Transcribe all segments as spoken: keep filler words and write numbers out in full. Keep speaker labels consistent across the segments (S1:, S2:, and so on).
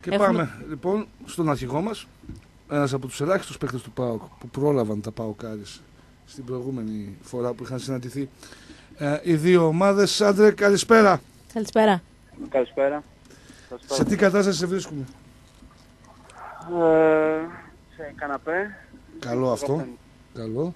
S1: Και Έχουμε... πάμε λοιπόν στον αρχηγό μας, ένας από τους ελάχιστους παίκτες του ΠΑΟΚ που πρόλαβαν τα ΠΑΟΚάρις στην προηγούμενη φορά που είχαν συναντηθεί ε, οι δύο ομάδες. Άντρε, καλησπέρα.
S2: Καλησπέρα.
S3: Καλησπέρα.
S1: Σε τι κατάσταση σε βρίσκουμε?
S3: Ε, σε καναπέ.
S1: Καλό αυτό. Καλό.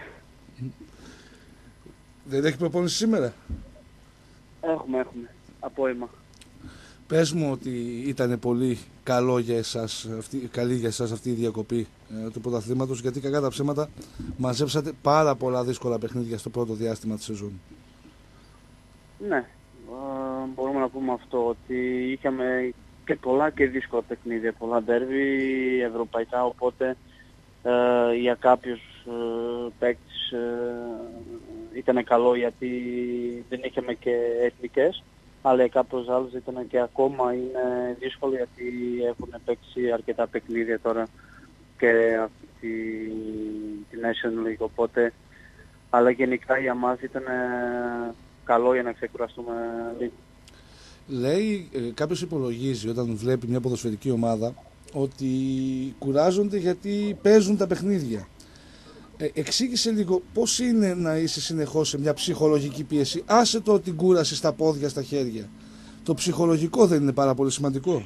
S1: Δεν έχει προπόνηση σήμερα?
S3: Έχουμε, έχουμε. Απόημα.
S1: Πες μου ότι ήταν πολύ καλό για εσάς, αυτή, καλή για εσάς αυτή η διακοπή ε, του πρωταθλήματος, γιατί κακά τα ψέματα μαζέψατε πάρα πολλά δύσκολα παιχνίδια στο πρώτο διάστημα της σεζόν.
S3: Ναι, ε, μπορούμε να πούμε αυτό, ότι είχαμε και πολλά και δύσκολα παιχνίδια, πολλά ντέρβι ευρωπαϊκά, οπότε ε, για κάποιους ε, παίκτες ε, ήταν καλό γιατί δεν είχαμε και εθνικές. Αλλά για κάποιους άλλους ήταν και ακόμα είναι δύσκολο γιατί έχουν παίξει αρκετά παιχνίδια τώρα και αυτή τη, τη National League, οπότε αλλά γενικά για μας ήταν καλό για να ξεκουραστούμε λίγο.
S1: Λέει, ε, κάποιος υπολογίζει όταν βλέπει μια ποδοσφαιρική ομάδα ότι κουράζονται γιατί παίζουν τα παιχνίδια. Ε, εξήγησε λίγο πώς είναι να είσαι συνεχώς σε μια ψυχολογική πίεση. Άσε το την κούραση στα πόδια, στα χέρια. Το ψυχολογικό δεν είναι πάρα πολύ σημαντικό?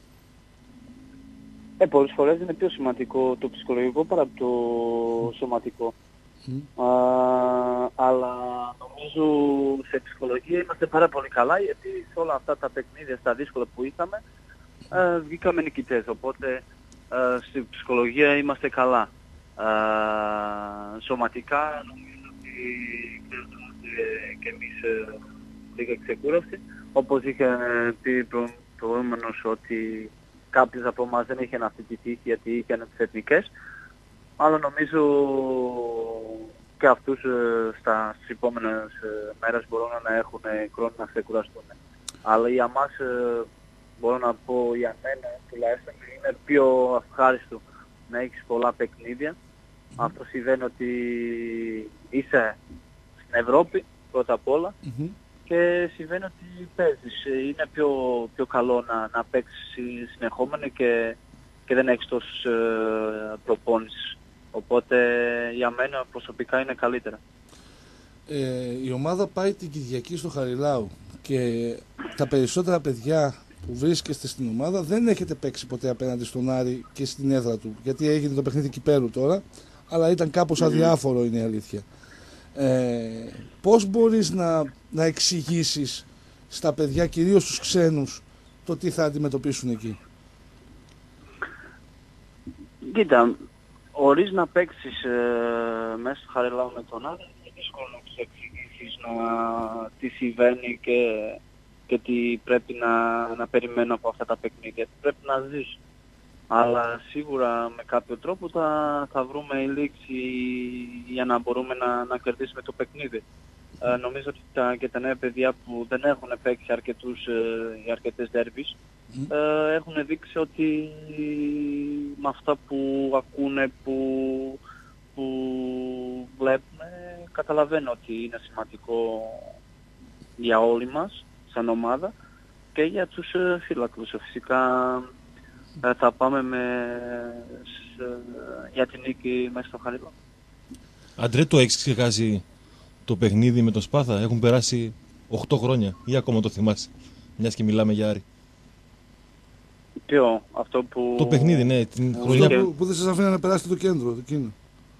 S3: Ε, πολλές φορές είναι πιο σημαντικό το ψυχολογικό παρά το σωματικό. Mm. Α, αλλά νομίζω σε ψυχολογία είμαστε πάρα πολύ καλά, γιατί σε όλα αυτά τα παιχνίδια, στα δύσκολα που είχαμε, ε, βγήκαμε νικητές. Οπότε ε, στη ψυχολογία είμαστε καλά. Uh, σωματικά νομίζω ότι χρειαζόμαστε και εμείς uh, λίγα ξεκούραση, όπως είχε πει προ, προηγούμενος ότι κάποιος από εμάς δεν είχε αυτή τη τύχη γιατί είχαν τις εθνικές, αλλά νομίζω και αυτούς uh, στα, στις επόμενες uh, μέρες μπορούν να έχουν χρόνο να ξεκουραστούν. Αλλά για μας uh, μπορώ να πω, για μένα τουλάχιστον είναι πιο ευχάριστο να έχεις πολλά παιχνίδια. Mm-hmm. Αυτό σημαίνει ότι είσαι στην Ευρώπη πρώτα απ' όλα, mm-hmm. και σημαίνει ότι παίζεις. Είναι πιο, πιο καλό να, να παίξεις συνεχόμενα και, και δεν έχεις τόσες ε, προπόνησεις. Οπότε για μένα προσωπικά είναι καλύτερα.
S1: Ε, η ομάδα πάει την Κυριακή στο Χαριλάου και τα περισσότερα παιδιά που βρίσκεστε στην ομάδα δεν έχετε παίξει ποτέ απέναντι στον Άρη και στην έδρα του, γιατί έγινε το παιχνίδι κυπέλου τώρα, αλλά ήταν κάπως αδιάφορο, είναι η αλήθεια. Ε, πώς μπορείς να, να εξηγήσεις στα παιδιά, κυρίως στους ξένους, το τι θα αντιμετωπίσουν εκεί?
S3: Κοίτα, χωρίς να παίξεις ε, μέσα στο Χαριλάου με τον Άρη, είναι δύσκολο να τους εξηγήσεις να, τι συμβαίνει και και τι πρέπει να, να περιμένω από αυτά τα παιχνίδια, πρέπει να ζήσω. Αλλά σίγουρα με κάποιο τρόπο θα, θα βρούμε η λήξη για να μπορούμε να, να κερδίσουμε το παιχνίδι. Ε, νομίζω ότι τα, και τα νέα παιδιά που δεν έχουν παίξει αρκετούς, ε, αρκετές ντέρβις mm. ε, έχουν δείξει ότι με αυτά που ακούνε, που, που βλέπουμε, καταλαβαίνω ότι είναι σημαντικό για όλοι μας σαν ομάδα και για τους φύλακους. Φυσικά θα πάμε με, σε, για την νίκη μέσα στο Χαριλάου.
S4: Αντρέ, το έχεις ξεχάσει το παιχνίδι με τον Σπάθα? Έχουν περάσει οκτώ χρόνια ή ακόμα το θυμάσαι, μιας και μιλάμε για Άρη?
S3: Ποιο, αυτό που...
S4: Το παιχνίδι, ναι, την
S1: αυτό
S4: χρονιά
S1: που, που δεν σας αφήνει να περάσετε το κέντρο, το εκείνο.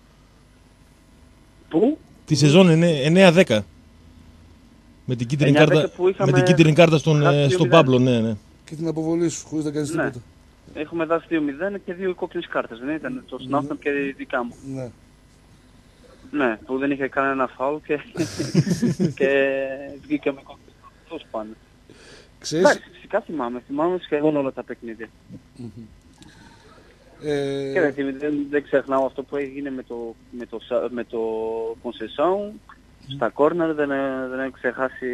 S3: Πού?
S4: Τη σεζόν εννέα δέκα. Με την κίτρινη κάρτα, με την κίτρινη κάρτα στον, ε, στον Παύλο, ναι, ναι.
S1: Και την αποβολή σου, χωρίς να κάνεις
S3: ναι.
S1: τίποτα.
S3: Έχουμε δώσει δύο μηδέν και δύο κόκκινες κάρτες, δεν ήταν? Το Σνάφτον και η δικά μου.
S1: Ναι.
S3: Ναι, που δεν είχε κανένα φάουλ και, και βγήκαμε κόκκινες κάρτες πάνω.
S1: Ξέρεις...
S3: Εντάξει, φυσικά θυμάμαι, θυμάμαι σχεδόν όλα τα παιχνίδια.
S1: Mm-hmm. Ε...
S3: Και δεν, δεν, δεν ξεχνάω αυτό που έγινε με το, με το, με το Conceição. Στα κόρνερ δεν, δεν έχω ξεχάσει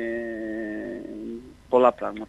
S3: πολλά πράγματα.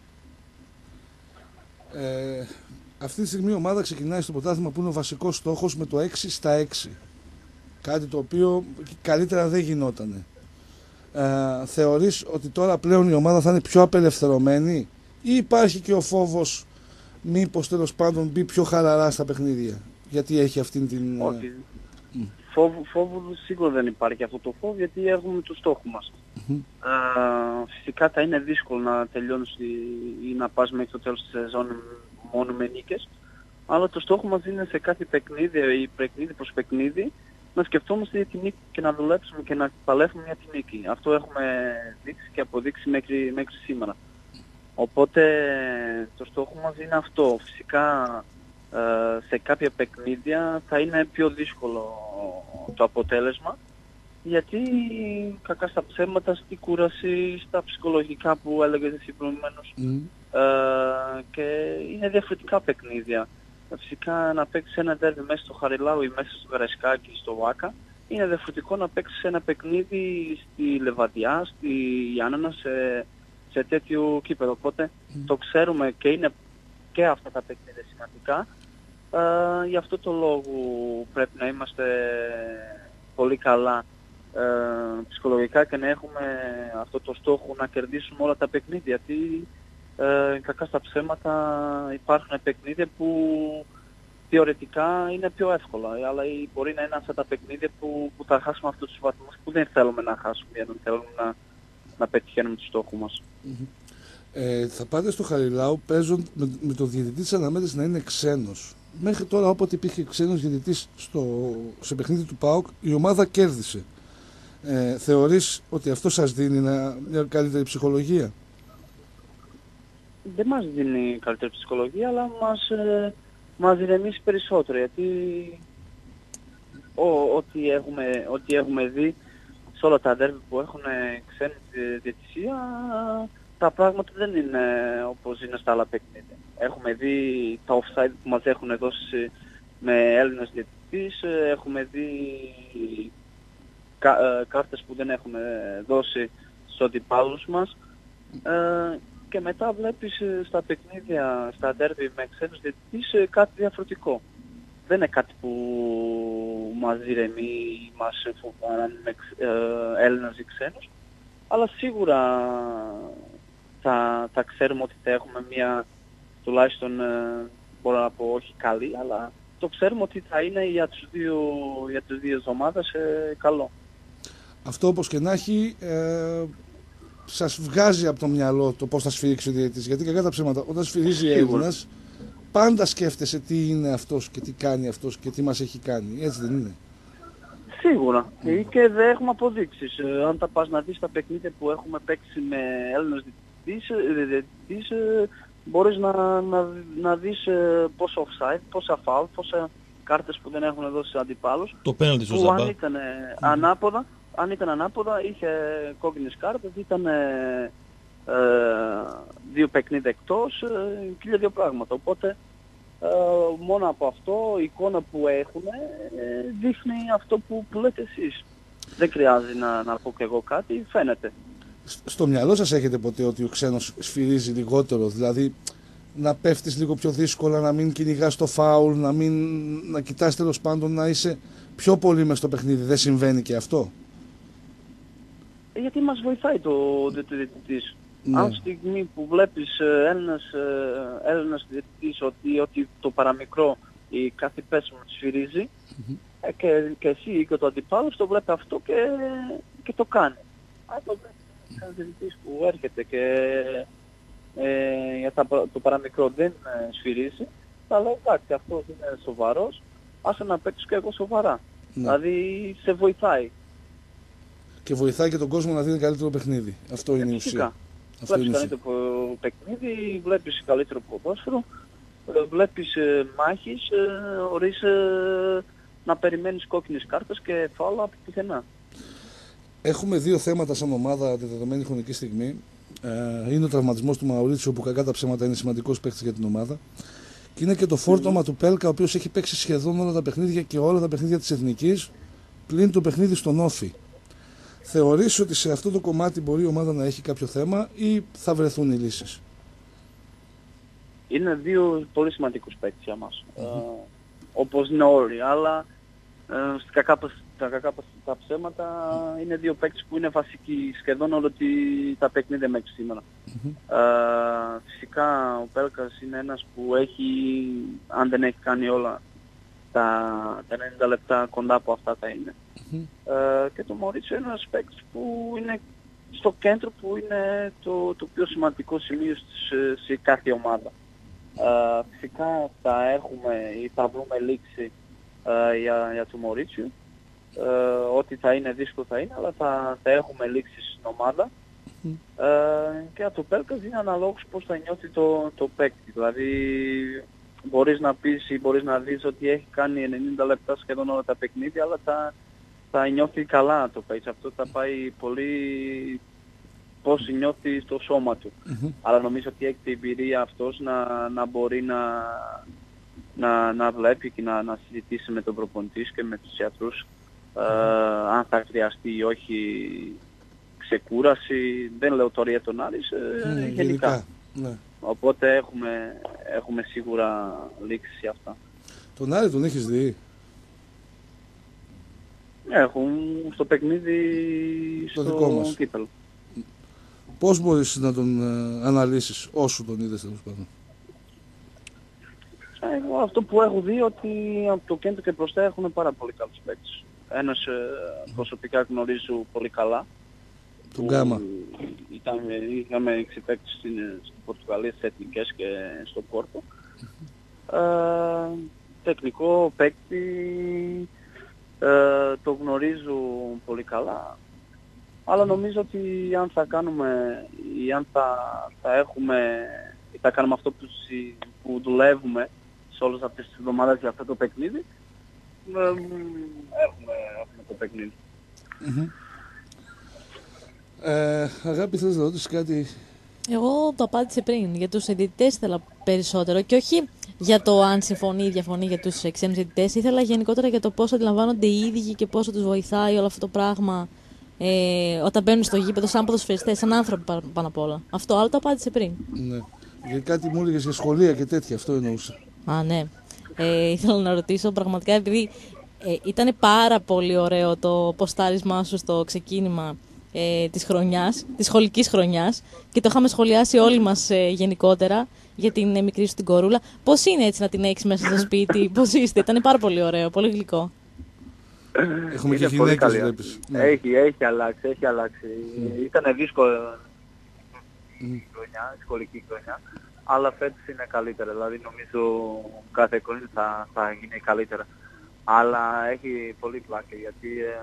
S1: Ε, αυτή τη στιγμή η ομάδα ξεκινάει στο πρωτάθλημα που είναι ο βασικός στόχος με το έξι στα έξι. Κάτι το οποίο καλύτερα δεν γινότανε. Ε, θεωρείς ότι τώρα πλέον η ομάδα θα είναι πιο απελευθερωμένη ή υπάρχει και ο φόβος μήπως τέλος πάντων μπει πιο χαλαρά στα παιχνίδια? Γιατί έχει αυτήν την...
S3: Όχι.
S1: Mm.
S3: Φόβου, φόβου σίγουρα δεν υπάρχει αυτό το φόβο, γιατί έχουμε το στόχο μας.
S1: Mm-hmm.
S3: Uh, φυσικά θα είναι δύσκολο να τελειώνεις ή να πας μέχρι το τέλος της σεζόν μόνο με νίκες, αλλά το στόχο μας είναι σε κάθε παιχνίδι ή παιχνίδι προς παιχνίδι να σκεφτόμαστε για τη νίκη και να δουλέψουμε και να παλεύουμε για τη νίκη. Αυτό έχουμε δείξει και αποδείξει μέχρι, μέχρι σήμερα. Οπότε το στόχο μας είναι αυτό. Φυσικά σε κάποια παιχνίδια θα είναι πιο δύσκολο το αποτέλεσμα, γιατί κακά στα ψέματα, στη κούραση, στα ψυχολογικά που έλεγες εσύ προηγουμένως, mm. ε, και είναι διαφορετικά παιχνίδια. Φυσικά να παίξεις ένα ντέρμπι μέσα στο Χαριλάου ή μέσα στο Καραϊσκάκι ή στο Βάκα είναι διαφορετικό να παίξεις ένα παιχνίδι στη Λεβαδιά, στη Γιάννενα, σε, σε τέτοιο κήπεδο. Οπότε mm. το ξέρουμε και είναι και αυτά τα παιχνίδια σημαντικά. Uh, γι' αυτό το λόγο πρέπει να είμαστε πολύ καλά uh, ψυχολογικά και να έχουμε αυτό το στόχο να κερδίσουμε όλα τα παιχνίδια. Γιατί uh, κακά στα ψέματα υπάρχουν παιχνίδια που θεωρητικά είναι πιο εύκολα, αλλά μπορεί να είναι αυτά τα παιχνίδια που, που θα χάσουμε αυτούς τους βαθμούς που δεν θέλουμε να χάσουμε, γιατί δεν θέλουμε να, να πετυχαίνουμε το στόχο μας.
S1: Mm-hmm. Ε, θα πάτε στο Χαριλάου παίζουν με, με τον διαιτητή της αναμέτρησης να είναι ξένος. Μέχρι τώρα, όποτε υπήρχε ξένος διαιτητής στο, σε παιχνίδι του ΠΑΟΚ, η ομάδα κέρδισε. Ε, θεωρείς ότι αυτό σας δίνει ένα, μια καλύτερη ψυχολογία?
S3: Δεν μας δίνει καλύτερη ψυχολογία, αλλά μας, ε, μας ηρεμήσει περισσότερο, γιατί ό, ό,τι, έχουμε, ό,τι έχουμε δει σε όλα τα ντέρμπι που έχουν ξένη διαιτησία, τα πράγματα δεν είναι όπως είναι στα άλλα παιχνίδια. Έχουμε δει τα offside που μας έχουν δώσει με Έλληνες διαιτητής, έχουμε δει κα, ε, κάρτες που δεν έχουμε δώσει στους αντιπάλους μας, ε, και μετά βλέπεις στα παιχνίδια, στα ντέρμπι με ξένους διαιτητής κάτι διαφορετικό. Δεν είναι κάτι που μας ηρεμεί, μας φοβάνε με ε, Έλληνες ή ξένους, αλλά σίγουρα θα, θα ξέρουμε ότι θα έχουμε μια, τουλάχιστον ε, μπορώ να πω όχι καλή, αλλά το ξέρουμε ότι θα είναι για τους δύο, για τους δύο ομάδες ε, καλό.
S1: Αυτό όπως και να έχει, ε, σας βγάζει από το μυαλό το πώς θα σφυρίξει ο διαιτητής, γιατί κακά τα ψέματα, όταν σφυρίζει Έλληνας, πάντα σκέφτεσαι τι είναι αυτός και τι κάνει αυτός και τι μας έχει κάνει, έτσι δεν είναι?
S3: Σίγουρα. Mm. Και δεν έχουμε αποδείξεις. Ε, αν τα πας να δεις τα παιχνίδια που έχουμε παίξει με Έλληνες διαιτητής, ε, μπορείς να, να, να δεις ε, πόσο offside, πόσα foul, πόσα κάρτες που δεν έχουν δώσει στους αντιπάλους.
S4: Το πέναλτι στο
S3: που
S4: Ζαμπά.
S3: αν ήταν ε, mm. ανάποδα, αν ήταν ανάποδα, είχε κόκκινες κάρτες, ήταν ε, ε, δύο παιχνίδια εκτός ε, και δύο πράγματα. Οπότε ε, μόνο από αυτό η εικόνα που έχουν ε, δείχνει αυτό που, που λέτε εσείς. Δεν χρειάζεται να, να πω και εγώ κάτι, φαίνεται.
S1: Στο μυαλό σας έχετε ποτέ ότι ο ξένος σφυρίζει λιγότερο, δηλαδή να πέφτεις λίγο πιο δύσκολα, να μην κυνηγάς το φάουλ, να, μην, να κοιτάς τέλος πάντων να είσαι πιο πολύ μες στο παιχνίδι? Δεν συμβαίνει και αυτό?
S3: Γιατί μας βοηθάει το διαιτητής.
S1: Ναι.
S3: Αν στιγμή που βλέπεις Έλληνας, Έλληνας διαιτητής ότι, ότι το παραμικρό ή κάθε πέσιμο σφυρίζει, mm-hmm. ε, και, και εσύ και το αντιπάλος το βλέπει αυτό και, και το κάνει. Αν το βλέπεις ένας διαιτητής που έρχεται και ε, για τα, το παραμικρό δεν ε, σφυρίζει, θα λέω εντάξει, αυτός είναι σοβαρός, άσε να παίξω και εγώ σοβαρά. Ναι. Δηλαδή σε βοηθάει. Και
S1: βοηθάει και τον κόσμο να δίνει καλύτερο παιχνίδι. Αυτό είναι η ουσία.
S3: Βλέπεις καλύτερο παιχνίδι, βλέπεις καλύτερο ποδόσφαιρο, βλέπεις ε, μάχης ε, χωρίς ε, να περιμένεις κόκκινες κάρτες και φάουλα από πουθενά.
S1: Έχουμε δύο θέματα σαν ομάδα τη δεδομένη χρονική στιγμή. Ε, είναι ο τραυματισμός του Μαουρίτσιο, που κακά τα ψέματα είναι σημαντικός παίκτης για την ομάδα. Και είναι και το φόρτωμα mm. του Πέλκα, ο οποίος έχει παίξει σχεδόν όλα τα παιχνίδια και όλα τα παιχνίδια της Εθνικής, πλην το παιχνίδι στον Όφη. Θεωρείς ότι σε αυτό το κομμάτι μπορεί η ομάδα να έχει κάποιο θέμα ή θα βρεθούν οι λύσεις?
S3: Είναι δύο πολύ σημαντικούς παίκτες για μας. Mm-hmm. Ε, όπως είναι όλοι, αλλά ε, στα κακά, τα κακά τα ψέματα είναι δύο παίκτες που είναι βασικοί σχεδόν όλο τη, τα παιχνίδια μέχρι σήμερα.
S1: Mm-hmm.
S3: Ε, φυσικά ο Πέλκας είναι ένας που έχει, αν δεν έχει κάνει όλα, τα, τα ενενήντα λεπτά κοντά από αυτά θα είναι.
S1: Mm-hmm.
S3: Ε, και το Μωρίτσιο είναι ένας παίκτης που είναι στο κέντρο, που είναι το, το πιο σημαντικό σημείο σε, σε κάθε ομάδα. Ε, φυσικά θα έχουμε ή θα βρούμε λήξη ε, για, για το Μωρίτσιο. Ε, ό,τι θα είναι δύσκολο θα είναι, αλλά θα, θα έχουμε λήξει στην ομάδα. Mm. Ε, και από το Πέλκας είναι αναλόγως πώς θα νιώθει το, το παίκτη. Δηλαδή μπορείς να πεις ή μπορείς να δεις ότι έχει κάνει ενενήντα λεπτά σχεδόν όλα τα παιχνίδια, αλλά θα, θα νιώθει καλά το παίκτη. Αυτό θα πάει πολύ πώς νιώθει στο σώμα του. Mm-hmm. Αλλά νομίζω ότι έχει την εμπειρία αυτός να, να μπορεί να, να, να βλέπει και να, να συζητήσει με τον προπονητή και με τους ιατρούς. Uh, αν θα χρειαστεί ή όχι ξεκούραση, δεν λέω τώρα για τον Άρης, mm, γενικά. γενικά. Ναι. Οπότε έχουμε, έχουμε σίγουρα λήξει για αυτά.
S1: Τον Άρη τον έχεις δει?
S3: Έχουν στο παιχνίδι
S1: το
S3: στο
S1: δικό μας
S3: κύπελλο.
S1: Πώς μπορείς να τον ε, αναλύσεις όσο τον είδες τέλος πάντων?
S3: Εγώ αυτό που έχω δει ότι από το κέντρο και μπροστά έχουν πάρα πολύ καλούς παίκτες. Ένας ε, προσωπικά γνωρίζω πολύ καλά.
S1: Τον Γκάμα.
S3: Ήταν, είχαμε έξι παίκτες στην, στην Πορτογαλία, στις εθνικές και στο Πόρτο. Ε, τεχνικό παίκτη, ε, το γνωρίζω πολύ καλά. Αλλά νομίζω ότι αν θα κάνουμε ή αν θα, θα έχουμε ή θα κάνουμε αυτό που, που δουλεύουμε σε όλες αυτές τις εβδομάδες για αυτό το παιχνίδι, έχουμε, έχουμε το παιχνίδι.
S1: Mm-hmm. Ε, αγάπη, θες να ρωτήσεις κάτι?
S2: Εγώ το απάντησε πριν. Για τους αιτητές ήθελα περισσότερο και όχι για το αν συμφωνεί ή διαφωνεί για τους ξένους αιτητές. Ήθελα γενικότερα για το πώς αντιλαμβάνονται οι ίδιοι και πόσο τους βοηθάει όλο αυτό το πράγμα ε, όταν μπαίνουν στο γήπεδο σαν ποδοσφαιριστές, σαν άνθρωποι πάνω απ' όλα. Αυτό άλλο το απάντησε πριν.
S1: Ναι. Για κάτι μου έλεγες για σχολεία και τέτοια, αυτό εννοούσα.
S2: Α, ναι. Ε, ήθελα να ρωτήσω πραγματικά, επειδή ε, ήταν πάρα πολύ ωραίο το ποστάρισμά σου στο ξεκίνημα ε, της χρονιάς, της σχολικής χρονιάς, και το είχαμε σχολιάσει όλοι μας ε, γενικότερα για την ε, μικρή σου την κορούλα. Πώς είναι έτσι να την έχεις μέσα στο σπίτι, πώς είστε? Ήταν πάρα πολύ ωραίο, πολύ γλυκό.
S1: Έχουμε και γυναίκες, βλέπεις.
S3: Ναι. Έχει, έχει αλλάξει, έχει αλλάξει. Mm. Ήτανε δύσκολο η mm. χρονιά, η σχολική χρονιά. Αλλά φέτος είναι καλύτερα, δηλαδή νομίζω κάθε χρόνο θα, θα γίνει καλύτερα. Αλλά έχει πολύ πλάκα γιατί ε,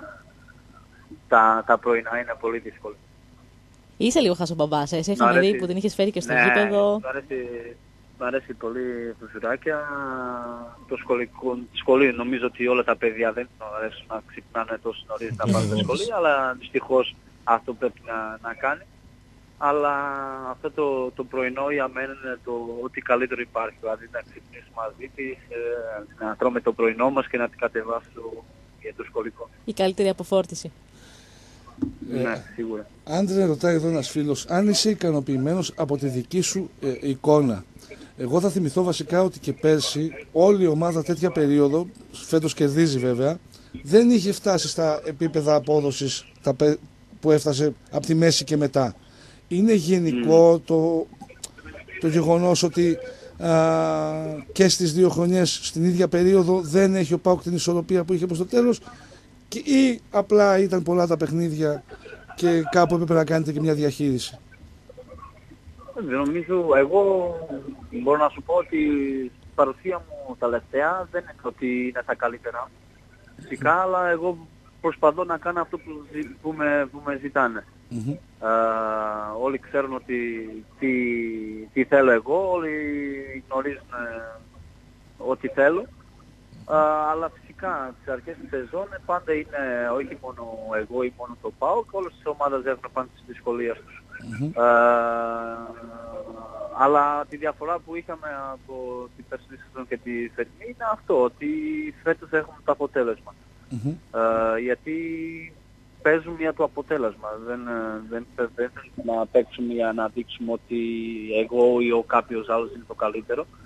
S3: τα, τα πρωινά είναι πολύ δύσκολα.
S2: Είσαι λίγο χασομπαμπάς, εσύ είχαμε δει που την είχες φέρει και στο
S3: ναι,
S2: γήπεδο.
S3: Μ' αρέσει, μ' αρέσει πολύ φουσουράκια. Το σχολικό, σχολείο νομίζω ότι όλα τα παιδιά δεν αρέσουν να ξυπνάνε τόσο νωρίς να πάνε στο σχολείο, αλλά δυστυχώς αυτό πρέπει να, να κάνει. Αλλά αυτό το, το πρωινό για μένα είναι το ό,τι καλύτερο υπάρχει. Δηλαδή να ξυπνήσουμε μαζί της, ε, να τρώμε το πρωινό μας και να την κατεβάσουμε για το σχολικό.
S2: Η καλύτερη αποφόρτιση.
S3: Ε, ναι, σίγουρα.
S1: Άντρε, ρωτάει εδώ ένας φίλος, αν είσαι ικανοποιημένος από τη δική σου ε, εικόνα. Εγώ θα θυμηθώ βασικά ότι και πέρσι όλη η ομάδα τέτοια περίοδο, φέτος κερδίζει βέβαια, δεν είχε φτάσει στα επίπεδα απόδοσης τα, που έφτασε από τη μέση και μετά. Είναι γενικό mm. το, το γεγονός ότι α, και στις δύο χρονιές στην ίδια περίοδο δεν έχει ο ΠΑΟΚ την ισορροπία που είχε προς το τέλος, και, ή απλά ήταν πολλά τα παιχνίδια και κάπου έπρεπε να κάνετε και μια διαχείριση?
S3: Νομίζω, εγώ μπορώ να σου πω ότι η παρουσία μου τελευταία δεν είναι ότι είναι τα καλύτερα φυσικά, mm. αλλά εγώ προσπαθώ να κάνω αυτό που, που, με, που με ζητάνε. Mm-hmm. Uh, όλοι ξέρουν ότι τι, τι θέλω εγώ, όλοι γνωρίζουν uh, ό,τι θέλω, uh, αλλά φυσικά στις αρχές της σεζόν πάντα είναι όχι μόνο εγώ ή μόνο το ΠΑΟΚ, όλες τις ομάδες έχουν πάντα τις δυσκολίες τους. Mm-hmm. Uh, αλλά τη διαφορά που είχαμε από την περσινή σεζόν και τη φετινή είναι αυτό, ότι φέτος έχουμε το αποτέλεσμα. Mm-hmm. Uh, γιατί παίζουν για το αποτέλεσμα. Δεν, δεν, δεν, δεν θέλουμε να παίξουμε για να δείξουμε ότι εγώ ή ο κάποιος άλλος είναι το καλύτερο.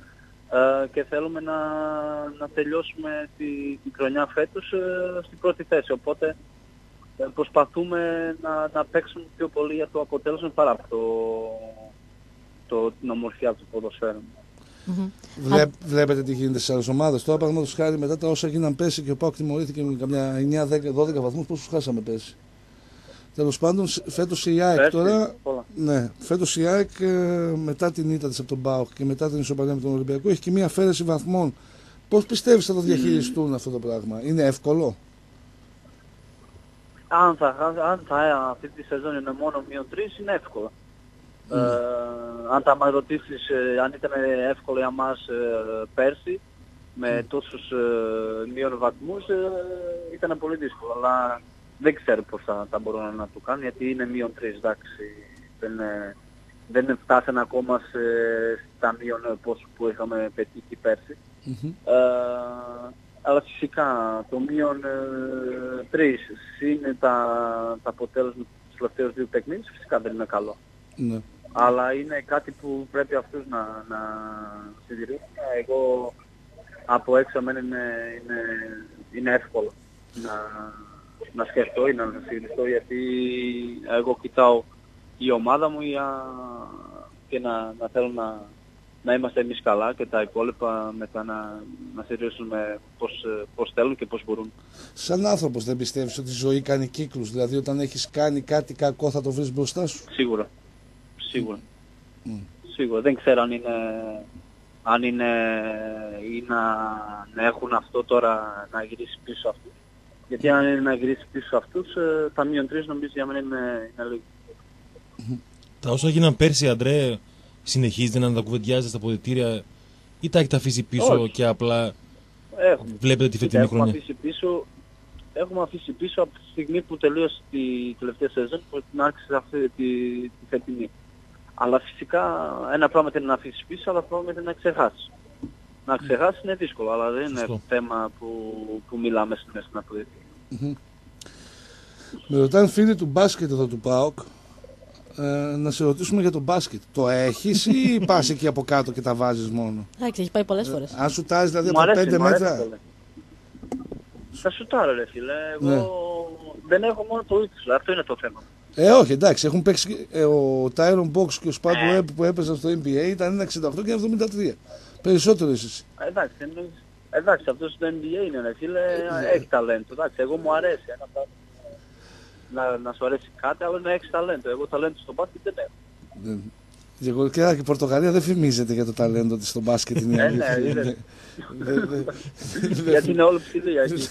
S3: ε, και θέλουμε να, να τελειώσουμε τη, την χρονιά φέτος ε, στην πρώτη θέση. Οπότε ε, προσπαθούμε να, να παίξουμε πιο πολύ για το αποτέλεσμα παρά από το, το, την ομορφιά του ποδοσφαίρου.
S2: Mm-hmm.
S1: Βλέ, βλέπετε τι γίνεται στις άλλες ομάδες. Τώρα, παραδείγματος χάρη, μετά τα όσα γίναν πέρσι και ο ΠΑΟΚ τιμωρήθηκε με καμιά εννιά, δέκα, δώδεκα βαθμούς, πόσους χάσαμε πέρσι. Τέλος πάντων, φέτος η ΑΕΚ
S3: Πέρσι,
S1: τώρα.
S3: πολλά.
S1: Ναι, φέτος η ΑΕΚ μετά την ήττα της από τον ΠΑΟΚ και μετά την ισοπαλία με τον Ολυμπιακό έχει και μια αφαίρεση βαθμών. Πώς πιστεύεις θα το διαχειριστούν mm. αυτό το πράγμα, είναι εύκολο?
S3: Αν θα, αν θα αυτή τη σεζόν είναι μόνο μείον τρεις, είναι εύκολο. Mm. Ε, αν θα μας ρωτήσεις ε, αν ήταν εύκολο για μας ε, πέρσι, με mm. τόσους ε, μείον βαθμούς, ε, ήταν πολύ δύσκολο. Αλλά δεν ξέρω πώς θα, θα μπορούν να το κάνουν, γιατί είναι μείον τρεις, εντάξει. Δεν, ε, δεν φτάσαν ακόμα σε, στα μείον πώς που είχαμε πετύχει πέρσι. Mm-hmm. Ε, αλλά φυσικά το μείον ε, τρεις είναι τα, τα αποτέλεσμα τους τελευταίους δύο παιχνίδες, φυσικά δεν είναι καλό.
S1: Ναι.
S3: Αλλά είναι κάτι που πρέπει αυτούς να, να συντηρήσουν. Εγώ από έξω εμένα είναι, είναι, είναι εύκολο να, να σκεφτώ ή να συγκριθώ, γιατί εγώ κοιτάω η ομάδα μου για, και να, να θέλω να, να είμαστε εμείς καλά και τα υπόλοιπα μετά να, να συζητήσουμε πώς, πώς θέλουν και πώς μπορούν.
S1: Σαν άνθρωπος δεν πιστεύεις ότι η ζωή κάνει κύκλους, δηλαδή όταν έχεις κάνει κάτι κακό θα το βρεις μπροστά σου?
S3: Σίγουρα. Σίγουρα.
S1: Mm.
S3: Σίγουρα. Δεν ξέρω αν είναι, αν είναι ή να, να έχουν αυτό τώρα να γυρίσει πίσω αυτούς. Γιατί αν είναι να γυρίσει πίσω αυτούς, τα μείον τρεις νομίζω για μένα είναι, είναι λίγο.
S4: Τα όσα έγιναν πέρσι, Αντρέ, συνεχίζετε να τα κουβεντιάζετε στα αποδυτήρια ή τα έχετε αφήσει πίσω? Όχι. Και απλά έχουμε. Βλέπετε τη φετινή
S3: έχουμε
S4: χρονιά?
S3: Αφήσει πίσω, έχουμε αφήσει πίσω από τη στιγμή που τελείωσε τη τελευταία σεζόν που την άρχισε αυτή τη, τη φετινή. Αλλά φυσικά ένα πράγμα είναι να αφήσεις πίσω, αλλά πράγμα είναι να ξεχάσεις. Να ξεχάσεις είναι δύσκολο, αλλά δεν είναι Φωστό. θέμα που, που μιλάμε στην αποδυτήρια.
S1: Mm-hmm. Με ρωτάνε φίλοι του μπάσκετ εδώ του ΠΑΟΚ, ε, να σε ρωτήσουμε για το μπάσκετ. Το έχεις ή πας εκεί από κάτω και τα βάζεις μόνο?
S2: Εντάξει, έχει πάει πολλές φορές.
S1: Αν σουτάρεις δηλαδή από πέντε μέτρα.
S3: Θα σουτάρω ρε φίλε, εγώ ναι. δεν έχω μόνο το ύψος, αυτό είναι το θέμα.
S1: Ε, όχι, εντάξει, έχουν παίξει ε, ο Tyron Box και ο Spad Webb που έπαιζαν στο N B A ήταν ένα εξήντα οκτώ και ένα εβδομήντα τρία. Περισσότερο εσύ.
S3: Εντάξει, εντάξει, αυτός στο N B A είναι ρε φίλε, έχει ταλέντο. Εντάξει, εγώ μου αρέσει ένα πράγμα. Να, να σου αρέσει κάτι, αλλά να έχεις ταλέντο. Εγώ ταλέντο στο μπάσκετ δεν έχω.
S1: Και η Πορτογαλία δεν φημίζεται για το ταλέντο της στο μπάσκετ.
S3: Ναι, ναι, γιατί είναι όλο ψηλή εκεί.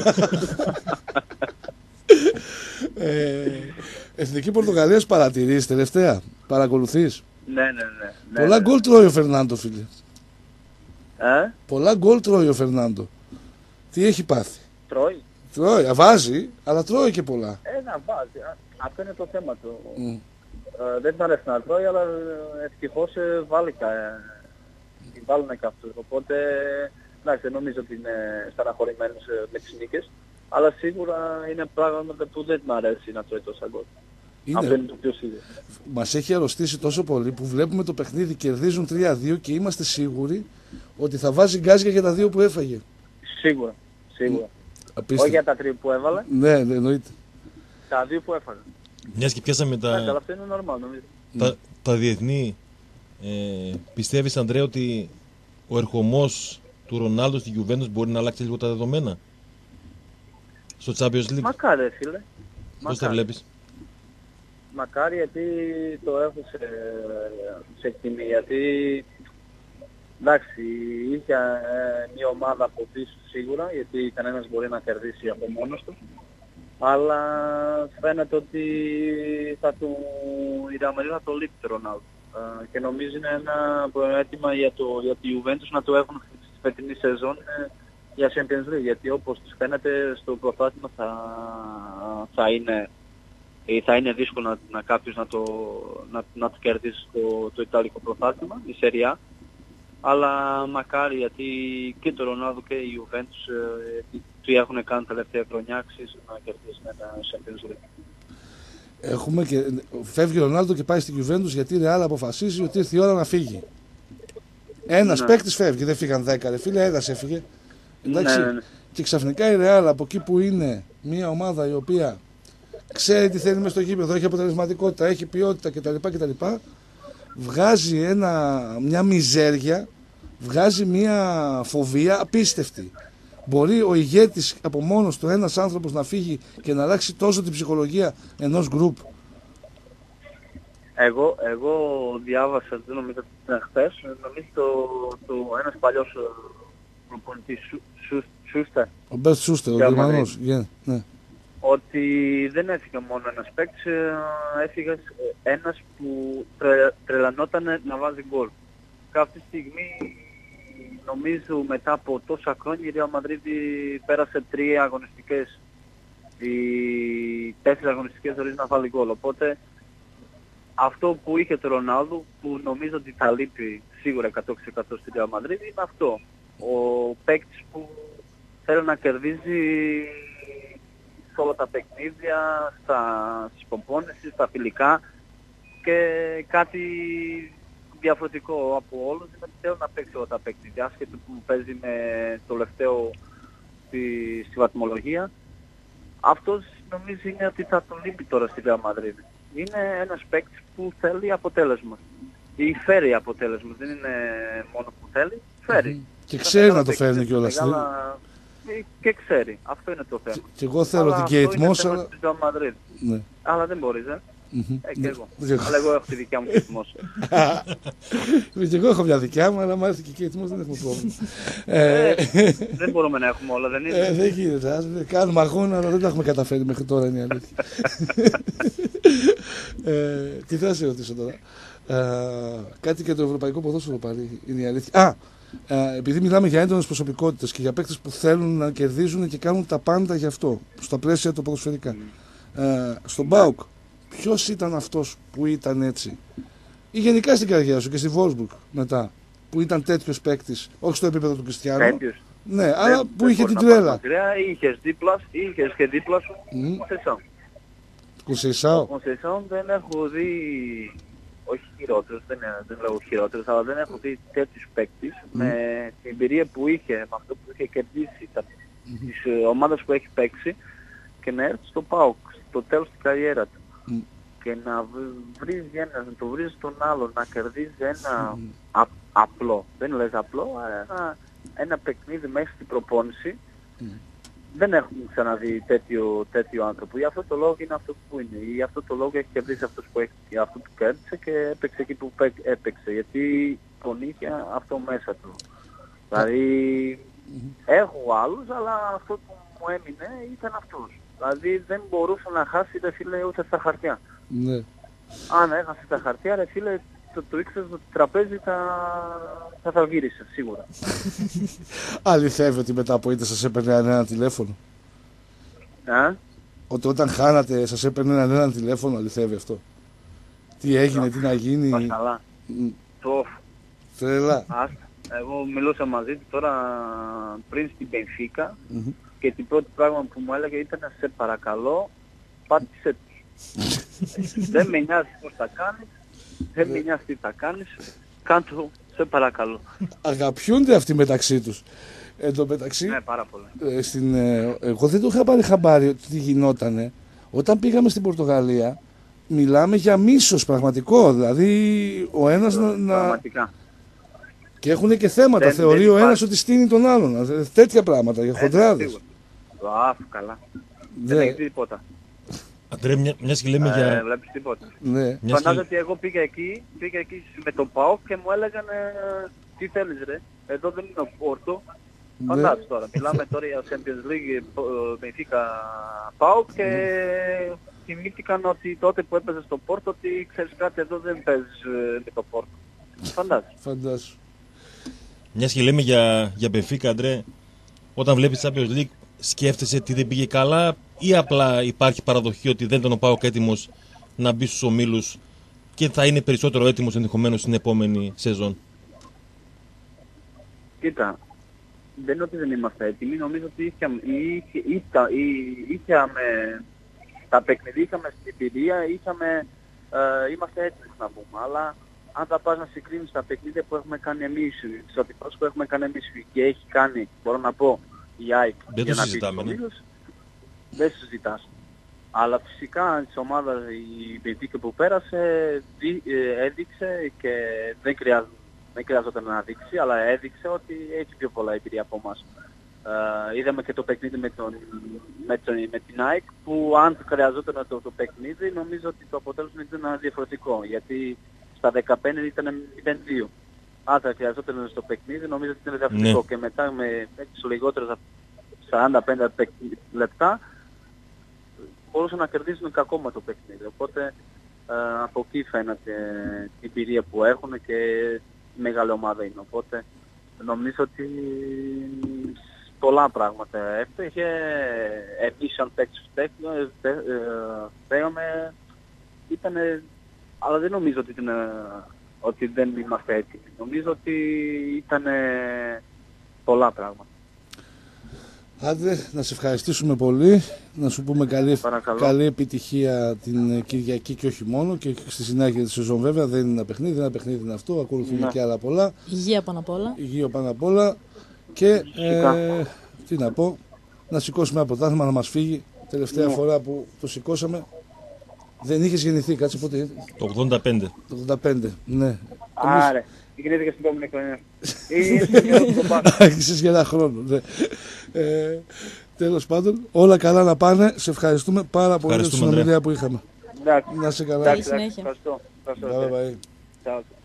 S1: Εθνική Πορτογαλίας παρατηρείς τελευταία? Παρακολουθείς?
S3: Ναι, ναι, ναι.
S1: Πολλά γκολ τρώει ο Φερνάντο, φίλε.
S3: Ε?
S1: Πολλά γκολ τρώει ο Φερνάντο. Τι έχει πάθει?
S3: Τρώει.
S1: Τρώει, βάζει, αλλά τρώει και πολλά.
S3: Ε, να βάζει. Αυτό είναι το θέμα του. Mm. Ε, δεν του αρέσει να τρώει, αλλά ευτυχώς ε, βάλει κα, ε, βάλουν και αυτούς. Οπότε, εντάξει, δεν νομίζω ότι είναι στεναχωρημένος ε, με τις νίκες. Αλλά σίγουρα είναι πράγματα που δεν μου αρέσει να τρώει τόσα γκολ.
S1: Είναι... Αυτό είναι το πιο σίγουρο. Μας έχει αρρωστήσει τόσο πολύ που βλέπουμε το παιχνίδι κερδίζουν τρία δύο και είμαστε σίγουροι ότι θα βάζει γκάζια για τα δύο που έφαγε.
S3: Σίγουρα, σίγουρα.
S1: Απίστευτο.
S3: Όχι για τα τρία που έβαλε.
S1: Ναι, ναι, εννοείται.
S3: Τα δύο που έφαγε.
S4: Μιας και πιάσαμε τα...
S3: Ναι, αυτό είναι normal, νομίζω.
S4: Τα, τα διεθνή. Ε, πιστεύεις, Ανδρέα, ότι ο ερχομός του Ρονάλντο στη Juventus μπορεί να αλλάξει λίγο τα δεδομένα στο Champions League?
S3: Μακάρι, φίλε.
S4: Πώς τα βλέπεις?
S3: Μακάρι, γιατί το έχω σε, σε εκτιμή, γιατί εντάξει, είχε ε, μια ομάδα από πίσω σίγουρα, γιατί κανένας μπορεί να κερδίσει από μόνος του, αλλά φαίνεται ότι θα του, η Real Madrid θα το λείπει το Ρονάλντο ε, και νομίζω είναι ένα προαίτημα για, το, για τη Juventus να το έχουν στη φετινή σεζόν ε, για Champions League, γιατί όπως τους φαίνεται στο πρωτάθλημα θα, θα είναι θα είναι δύσκολο να, να κάποιος να το, να, να το κερδίσει το, το Ιταλικό πρωτάθλημα, η Serie A. Αλλά μακάρι, γιατί και το Ρονάλντο και η Juventus ε, τι έχουν κάνει τελευταία χρονιά, αξίζουν να κερδίσουν ένα Champions League.
S1: Έχουμε και, φεύγει ο Ρονάλντο και πάει στη Juventus γιατί η Real αποφασίζει ότι ήρθε η ώρα να φύγει. Ένας
S3: Ναι.
S1: παίκτης φεύγει, δεν φύγαν δέκα, ρε φίλε, ένας έφυγε. Εντάξει.
S3: Ναι, ναι, ναι.
S1: Και ξαφνικά η Real από εκεί που είναι μια ομάδα η οποία ξέρει τι θέλει μες στο γήπεδο, έχει αποτελεσματικότητα, έχει ποιότητα κτλ. κτλ βγάζει ένα, μια μιζέρια, βγάζει μια φοβία απίστευτη. Μπορεί ο ηγέτης από μόνος του, ένας άνθρωπος, να φύγει και να αλλάξει τόσο την ψυχολογία ενός γκρουπ.
S3: Εγώ, εγώ διάβασα, δεν νομίζω ότι ήταν χθες, νομίζω το, το ένας παλιός ε, προπονητής, Σου- Σου- Σούστερ,
S1: Ο Μπέρτ Σούστερ, ο
S3: Real
S1: Γερμανός. Yeah, ναι.
S3: ότι δεν έφυγε μόνο ένας παίκτης, ε, έφυγε ε, ένας που τρε, τρελανόταν να βάζει γκολ. Και αυτή τη στιγμή, νομίζω μετά από τόσα χρόνια, η Real Madrid πέρασε τρία αγωνιστικές, οι τέσσερις αγωνιστικές χωρίς να βάλει γκολ. Οπότε αυτό που είχε το Ρονάλντο, που νομίζω ότι θα λείπει σίγουρα εκατό τοις εκατό στη Real Madrid, είναι αυτό. Ο παίκτης που θέλει να κερδίζει σε όλα τα παιχνίδια, στα, στις προπόνησεις, στα φιλικά, και κάτι διαφορετικό από όλους είναι ότι θέλω να παίξει όλα τα παιχνίδια, άσχετο που παίζει με το τελευταίο στη, στη βαθμολογία. Αυτός νομίζω είναι ότι θα τον λείπει τώρα στη Real Madrid. Είναι ένας παίκτης που θέλει αποτέλεσμα. Ή φέρει αποτέλεσμα, δεν είναι μόνο που θέλει, φέρει.
S1: Και ξέρει να το φέρνει κιόλας.
S3: Μεγάλα... Και ξέρει, αυτό είναι το θέμα.
S1: Και εγώ θέλω την Kate Moss, αλλά...
S3: Madrid.
S1: Ναι.
S3: Αλλά δεν μπορείς, ε.
S1: Mm-hmm.
S3: Ε, και εγώ.
S1: Ναι.
S3: Αλλά εγώ έχω τη δικιά μου Kate Moss.
S1: Και εγώ έχω μια δικιά μου, αλλά μου άρεσε και η Kate Moss, δεν έχουμε πρόβλημα.
S3: ε, δεν μπορούμε να έχουμε όλα, δεν είναι.
S1: Ε, δεν γίνεται. Ας, κάνουμε αγώνα, αλλά δεν τα έχουμε καταφέρει μέχρι τώρα, είναι η αλήθεια. ε, τι θα σε ρωτήσω τώρα. Ε, κάτι και το ευρωπαϊκό ποδόσφαιρο πάλι είναι η αλήθεια. Α, ε, επειδή μιλάμε για έντονες προσωπικότητες και για παίκτες που θέλουν να κερδίζουν και κάνουν τα πάντα γι' αυτό, στα πλαίσια του ποδοσφαιρικά. Mm. Ε, στον ΠΑΟΚ, ποιος ήταν αυτός που ήταν έτσι, ή γενικά στην καριέρα σου και στη Wolfsburg μετά, που ήταν τέτοιος παίκτης, όχι στο επίπεδο του Κριστιανού.
S3: Τέτοιος.
S1: Ναι, δεν, αλλά που
S3: δεν
S1: είχε την
S3: να
S1: τρέλα.
S3: Είχες δίπλα, είχες και δίπλα σου
S1: Mm.
S3: Κονσεϊσάο. Κονσεϊσάο δεν έχω δει, όχι χειρότερος, δεν, δεν λέω χειρότερος, αλλά δεν έχω δει τέτοιους παίκτης mm. με την εμπειρία που είχε, με αυτό που είχε κερδίσει, τα, mm. τις ομάδες που έχει παίξει, και να έρθει στο ΠΑΟΚ, στο τέλος της καριέρα του. Mm. Και να βρεις ένα, να το βρεις τον άλλο, να κερδίζει ένα mm. α, απλό, δεν λες απλό, αλλά ένα, ένα παιχνίδι μέσα στην προπόνηση. Mm. Δεν έχουμε ξαναδεί τέτοιο, τέτοιο άνθρωπο. Για αυτό το λόγο είναι αυτό που είναι. Ή αυτό το λόγο έχει κερδίσει αυτός που, έχει, αυτό που κέρδισε και έπαιξε εκεί που έπαιξε. Γιατί τον είχε αυτό μέσα του. Δηλαδή mm-hmm. έχω άλλους, αλλά αυτό που μου έμεινε ήταν αυτός. Δηλαδή δεν μπορούσε να χάσει, ρε φίλε, ούτε στα χαρτιά.
S1: Ναι.
S3: Αν έχασε τα χαρτιά, ρε φίλε, το, το ήξερες ότι το τραπέζι θα, θα, θα γύρισε, σίγουρα.
S1: Αληθεύει ότι μετά από είτε σας έπαιρνε ένα τηλέφωνο.
S3: Ε?
S1: Ότι όταν χάνατε σας έπαιρνε ένα τηλέφωνο, αληθεύει αυτό. Τι έγινε, τι να γίνει.
S3: Πασχαλά. Mm. Το...
S1: Τρελά.
S3: Ας, εγώ μιλούσα μαζί του τώρα πριν στην Μπενφίκα mm-hmm. και την πρώτη πράγμα που μου έλεγε ήταν σε παρακαλώ, πάτησε τους. Δεν με νοιάζει πώς τα κάνεις, δεν με νοιάζει τι θα κάνεις, κάντο, σε παρακαλώ.
S1: Αγαπιούνται αυτοί μεταξύ τους. Εν τω μεταξύ,
S3: ναι, πάρα πολύ.
S1: Ε, στην, ε, εγώ δεν το είχα πάρει χαμπάρι ότι τι γινότανε. Όταν πήγαμε στην Πορτογαλία, μιλάμε για μίσος πραγματικό. Δηλαδή, ο ένας να...
S3: Πραγματικά.
S1: Και έχουν και θέματα. Δεν, θεωρεί δεν ο ένας ότι στείνει τον άλλον. Τέτοια πράγματα, για χοντράδες.
S3: Αφ, καλά. Δεν, δεν έχει τίποτα.
S4: Αντρέ, μια, μιας και λέμε
S3: ε,
S4: για...
S3: βλέπεις τίποτα.
S1: Ναι.
S3: Φαντάζομαι ότι εγώ πήγα εκεί, πήγα εκεί με τον ΠΑΟΚ και μου έλεγαν τι θέλεις ρε, εδώ δεν είναι ο Πόρτο. Ναι. Φαντάζομαι τώρα, μιλάμε τώρα για Champions League, Benfica, ΠΑΟΚ και θυμήθηκαν ότι τότε που έπαιζε στο Πόρτο ότι ξέρεις κάτι, εδώ δεν παίζεις με το Πόρτο. Φαντάζομαι.
S1: Φαντάζομαι.
S4: Μιας και λέμε για, για Benfica, Αντρέ, όταν βλέπεις Champions League, σκέφτεσαι τι δεν πήγε καλά ή απλά υπάρχει παραδοχή ότι δεν ήταν ο ΠΑΟΚ έτοιμος να μπει στους ομίλους και θα είναι περισσότερο έτοιμος ενδεχομένως στην επόμενη σεζόν?
S3: Κοίτα, δεν είναι ότι δεν είμαστε έτοιμοι, νομίζω ότι είχαμε, είχε, είχε, είχαμε τα παιχνίδια, είχαμε στην εμπειρία, είχαμε, ε, είμαστε έτοιμοι να πούμε, αλλά αν θα πας να συγκρίνεις τα παιχνίδια που έχουμε κάνει εμείς, τις αντιπάσεις που έχουμε κάνει εμείς και έχει κάνει, μπορώ να πω, η ΑΕΚ
S4: δεν
S3: για
S4: το
S3: να
S4: συζητάμε,
S3: πει
S4: ναι.
S3: τους, δεν συζητάς. Αλλά φυσικά της ομάδας η Μπενφίκα που πέρασε δι, ε, έδειξε και δεν, χρειάζον, δεν χρειάζονταν να δείξει, αλλά έδειξε ότι έχει πιο πολλά εμπειρία από εμάς. Uh, είδαμε και το παιχνίδι με, τον, με, τον, με την ΑΕΚ που αν χρειαζόταν το, το παιχνίδι νομίζω ότι το αποτέλεσμα ήταν διαφορετικό, γιατί στα δεκαπέντε ήταν μηδέν δύο. Αν θα χρειαζόταν στο παιχνίδι νομίζω ότι ήταν διαφορετικό, ναι. Και μετά με έξω λιγότερες σαράντα πέντε λεπτά μπορούσαν να κερδίσουν και ακόμα το παιχνίδι. Οπότε uh, από εκεί φαίνεται την εμπειρία που έχουν και η μεγάλη ομάδα είναι. Οπότε νομίζω ότι πολλά πράγματα έφταιγε. Εμείς σαν παίκτες φταίμε, ήτανε, αλλά δεν νομίζω ότι, ήταν, ότι δεν είμαστε έτοιμοι. Νομίζω ότι ήταν πολλά πράγματα.
S1: Άντε, να σε ευχαριστήσουμε πολύ, να σου πούμε καλή, καλή επιτυχία την Κυριακή και όχι μόνο και στη συνέχεια της σεζόν βέβαια. Δεν είναι ένα παιχνίδι, ένα παιχνίδι είναι αυτό, ακολουθούν ναι. Και άλλα πολλά.
S2: Υγεία πάνω απ' όλα.
S1: Υγεία πάνω απ' όλα και ε, τι να πω, να σηκώσουμε ένα πρωτάθλημα να μας φύγει. Τελευταία ναι. φορά που το σηκώσαμε δεν είχες γεννηθεί, κάτσε πότε.
S4: Το ογδόντα πέντε.
S1: Το ογδόντα πέντε, ναι.
S3: Άρε, γεννήθηκα στην επόμενη χρονιά.
S1: Άρχισες για ένα χρόνο, ναι. Ε, τέλος πάντων, όλα καλά να πάνε. Σε ευχαριστούμε πάρα πολύ για τη συνομιλία που είχαμε.
S3: Εντάξει.
S1: Να σε καλά.
S3: Εντάξει, ευχαριστώ. Ευχαριστώ.
S1: Bye bye.